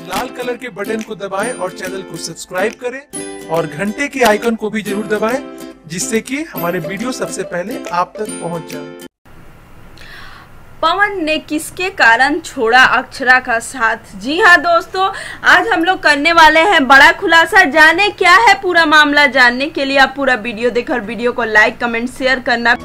लाल colour के button को दबाएं और चैनल को सब्सक्राइब करें और घंटे के आइकन को भी जरूर दबाएं, जिससे कि हमारे वीडियो सबसे पहले आप तक पहुंच जाए। पवन ने किसके कारण छोड़ा अक्षरा का साथ? जी हाँ दोस्तों, आज हम लोग करने वाले हैं बड़ा खुलासा। जाने क्या है पूरा मामला, जानने के लिए आप पूरा वीडियो देखकर वीडियो को लाइक कमेंट शेयर करना।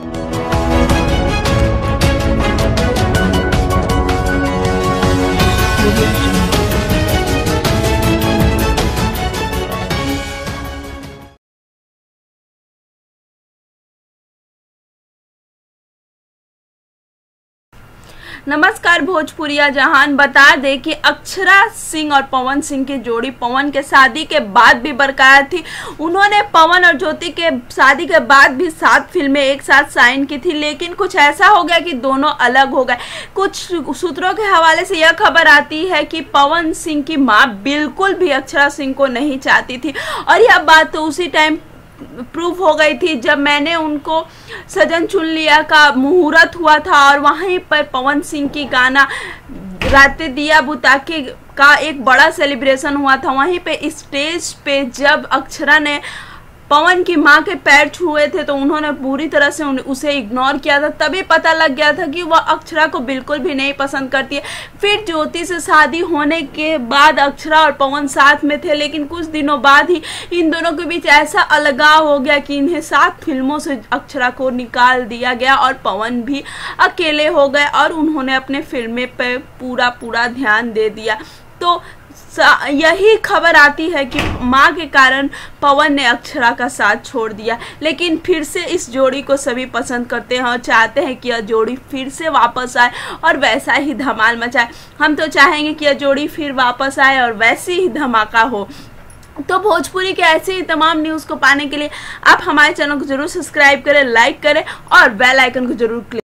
नमस्कार भोजपुरिया जहान। बता दे कि अक्षरा सिंह और पवन सिंह की जोड़ी पवन के शादी के बाद भी बरकरार थी। उन्होंने पवन और ज्योति के शादी के बाद भी 7 फिल्में एक साथ साइन की थी, लेकिन कुछ ऐसा हो गया कि दोनों अलग हो गए। कुछ सूत्रों के हवाले से यह खबर आती है कि पवन सिंह की मां बिल्कुल भी अक्षरा सिंह को नहीं चाहती थी, और यह बात तो उसी टाइम प्रूफ हो गई थी जब मैंने उनको सजन चुन लिया का मुहूर्त हुआ था, और वहीं पर पवन सिंह की गाना रातें दिया बुता के का एक बड़ा सेलिब्रेशन हुआ था। वहीं पे स्टेज पे जब अक्षरा ने पवन की मां के पैर छुए थे तो उन्होंने पूरी तरह से उसे इग्नोर किया था। तभी पता लग गया था कि वह अक्षरा को बिल्कुल भी नहीं पसंद करती है। फिर ज्योति से शादी होने के बाद अक्षरा और पवन साथ में थे, लेकिन कुछ दिनों बाद ही इन दोनों के बीच ऐसा अलगाव हो गया कि इन्हें 7 फिल्मों से अक्षरा को निकाल दिया गया और पवन भी अकेले हो गए और उन्होंने अपने फिल्में पे पूरा ध्यान दे दिया। तो यही खबर आती है कि मां के कारण पवन ने अक्षरा का साथ छोड़ दिया, लेकिन फिर से इस जोड़ी को सभी पसंद करते हैं और चाहते हैं कि यह जोड़ी फिर से वापस आए और वैसा ही धमाल मचाए। हम तो चाहेंगे कि यह जोड़ी फिर वापस आए और वैसी ही धमाका हो। तो भोजपुरी के ऐसे ही तमाम न्यूज़ को पाने के लिए आप हमारे चैनल को जरूर सब्सक्राइब करें, लाइक करें और बेल आइकन को जरूर क्लिक